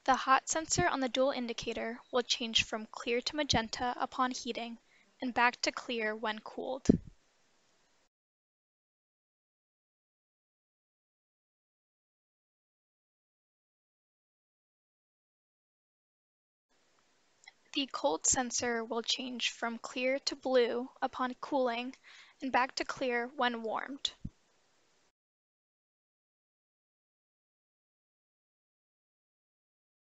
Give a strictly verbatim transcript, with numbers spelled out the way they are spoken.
The hot sensor on the dual indicator will change from clear to magenta upon heating and back to clear when cooled. The cold sensor will change from clear to blue upon cooling and back to clear when warmed.